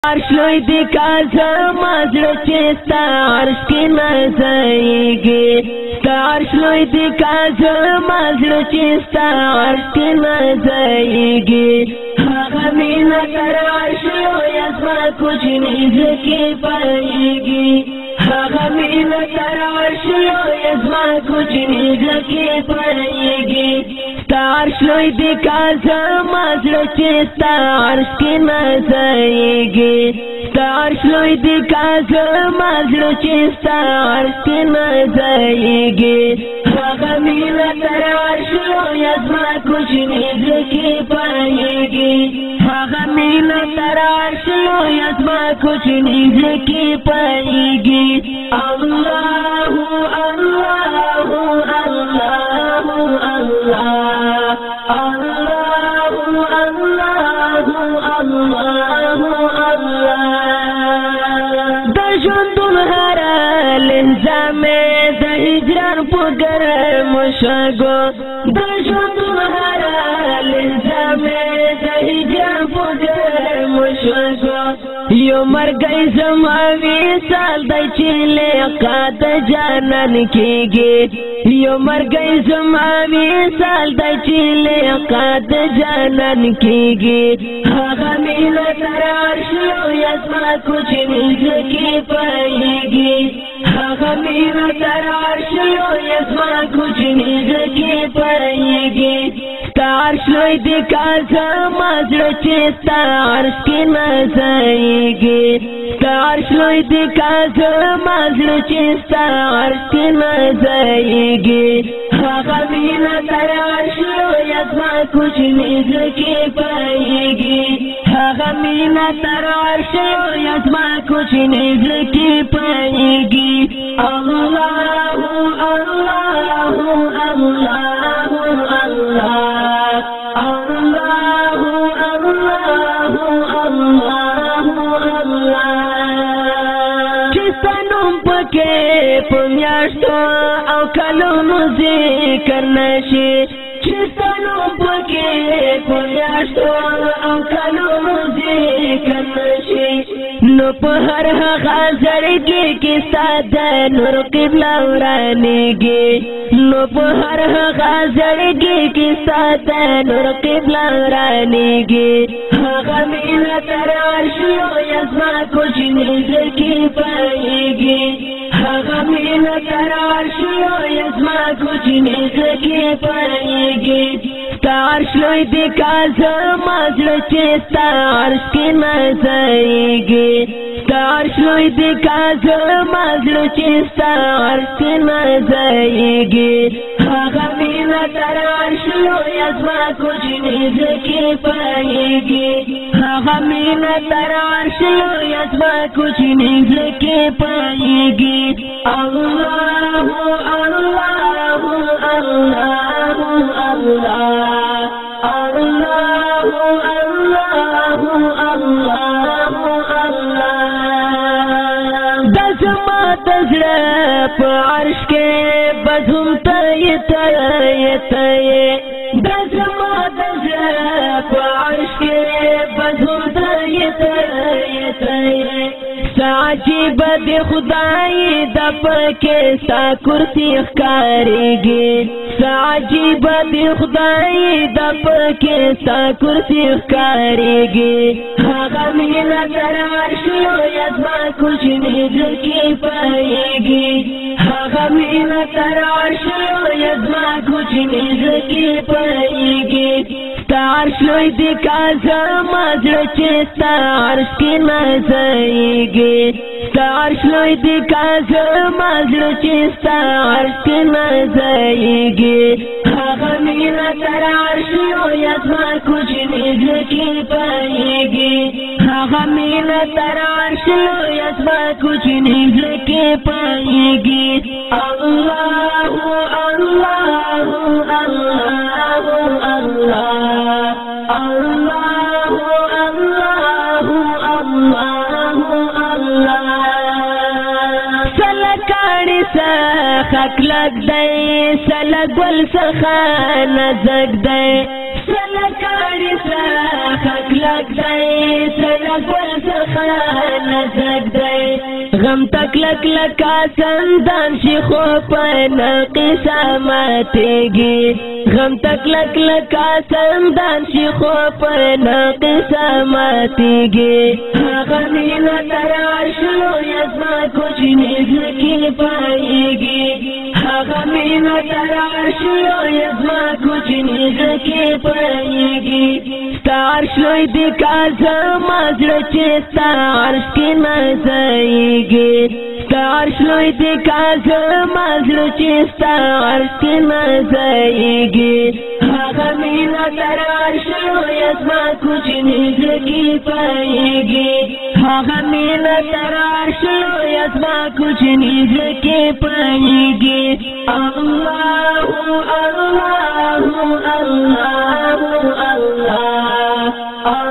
عرش لوی دی کازم ازر چستا عرش کی نزایگی ستا عرش لوی دی کازم ازر چستا عرش کی نزایگی آغا مینا تر عرش لوی ازما کچھ نیز کی پائیگی آغا مینا تر عرش لوی ازما کچھ نیز کی پائیگی عرش لوی دی کازم ازر چستا عرش کی نزایگی ستا عرش لوی دی کازم ازر چستا عرش کی نزایگی آغا مینا تر عرش لوی ازما کچھ نیز کی پائیگی آغا مینا تر عرش لوی ازما کچھ نیز کی پائیگی اللہ اللہ اللہ اللہ مشاگو دشمن تمہارا الزام دہجر پگر مشاگو یو مر گئی زماوی سال دا چیلے قاد جانن کی گی یو مر گئی زماوی سال دا چیلے قاد جانن کی گی آغا مینا تر عرش لوی ازما کچھ نیز کی پائے گی آغا مینا تر عرش لوی ازما کچھ نیز کی پائے گی ستا عرش لوی دی کازم ازر چستا عرش کی نزایگی ستا عرش لوی دی کازم ازر چستا عرش کی نزایگی آغا مینا تر عرش لوی ازما کچھ نیز کی پائے گی آغا مینا تر عرش لوی ازما کچھ نیز کی پائے گی اللہ اللہ اللہ پمیاشتو او کلونو ذکر نشی چستانو پکے پمیاشتو او کلونو ذکر نشی نو پہر غازرگی کی سادہ نور قبلہ ورانگی نو پہر غازرگی کی سادہ نور قبلہ ورانگی آغا مینا تر عرش لوی ازما کچھ نیز کی پائے گی آغا مینا تر عرش لوی ازما کچھ نیز کی پائے گی ستا عرش لوی دی کازم ازر چستا عرش کی نزایگی ستا عرش لوی دی کازم ازر چستا عرش کی نزایگی آغا مینا تر عرش لوی ازما کچھ نیز کی پائے گی آغا مینا تر عرش لوی ازما کچھ نیز کی پائے گی اللہ اللہ اللہ عرش کے بزم تائے تائے تائے دزما دزرپ عرش کے بزم تائے تائے تائے ساجب دی خدای دپ کے سا کرسی اخکارے گی ساجب دی خدای دپ کے سا کرسی اخکارے گی آغا مینا تر عرش لوی ازما کچھ نیز کی پائے گی آغا مینا تر عرش لوی ازما کچھ نیز کی پائے گی ستا عرش لوی دی کازم ازر چستا عرش کی نزایگی ستا عرش لوی دی کازم ازر چستا عرش کی نزایگی آغا مینا تر عرش لوی ازما کچھ نیز کی پائے گی آغا مینا تر عرش لوی ازما کچھ نیز کی پائے گی اللہ اللہ خاک لگ دے سلگ ول سخان زگ دے سلکاڑ لري څخه کلک دی سره ګل څخه نزک دی غم تکلک لکا سندان شي خو په نقصه ماتېږي غم تکلک لکا سندان شي خو په نقصه ماتېږي هغه مینه تر عرش لوی زما کوچني زړه کې پایېږي هغه مینه تر عرش لوی زما کوچني زړه کې پایېږي ستا عرش لوی دی کا زما زړه چې ستا عرش کې نه ځایږي ستا عرش لوی دی کا زما زړه چې ستا عرش کې نه ځایږي هغه مینه تر عرش لوی زما کوچني زړه کې پایېږي هغه مینه تر عرش لوی زما کوچني زړه کې پایېږي الله الله الله الله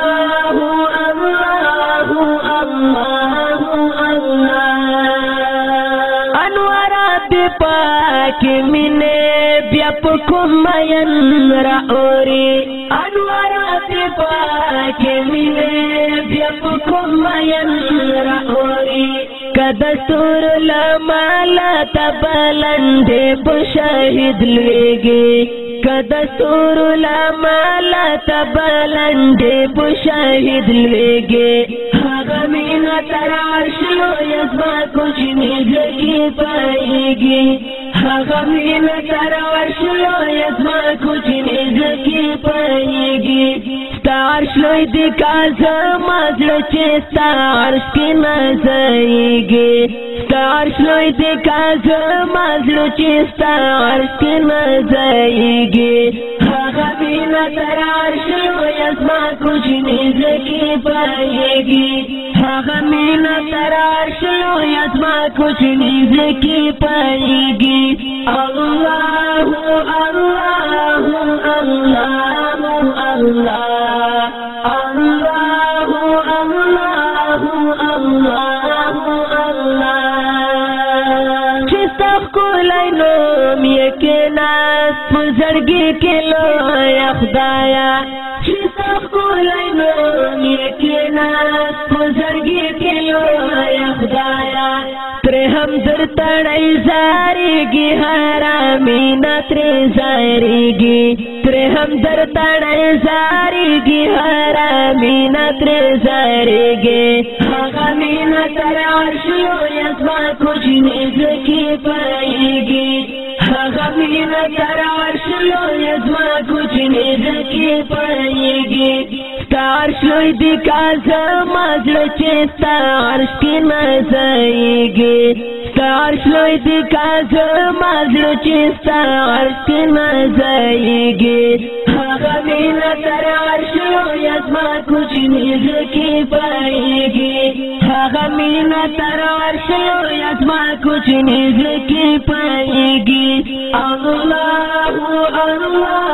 پاک مینه بیا په کوم مین راوري انوارات پاک مینه بیا په کوم مین راوري کدستور لمالا تبلند په شهید لګي کدستور لمالا تبلند په شهید لګي هغه مینه تر عرش لوی زما کوچني زړه کې پایېږي هغه مینه تر عرش لوی زما کوچني زړه کې پایېږي ستا عرش لوی دی کا زما زړه چې ستا عرش کې نه ځایږي ستا عرش لوی دی کا زما زړه چې ستا عرش کې نه ځایږي هغه مینه تر عرش لوی زما کوچني زړه کې پایېږي هغه مینه تر عرش لوی زما کوچني زړه کې پایېږي الله الله الله الله زړګي کې لوی خدایا چې تاسو لینو کې ناس په زړګي کې لوی خدایا تر هم در تړای زاريږي حرامینه تر زاريږي تر هم در تړای زاريږي حرامینه تر زاريږي هغه مینه تر عرش لوی زما کوچني زړه کې پایېږي هغه مینه تر عرش لوی زما کوچني زړه کې پایېږي ستا عرش لوی دی کا زما زړه چې ستا عرش کې نه ځایږي ستا عرش لوی دی کا زما زړه چې ستا عرش کې نه ځایږي هغه مینه تر عرش لوی زما کوچني زړه کې پایېږي هغه مینه تر عرش لوی زما کوچني زړه کې پایېږي الله الله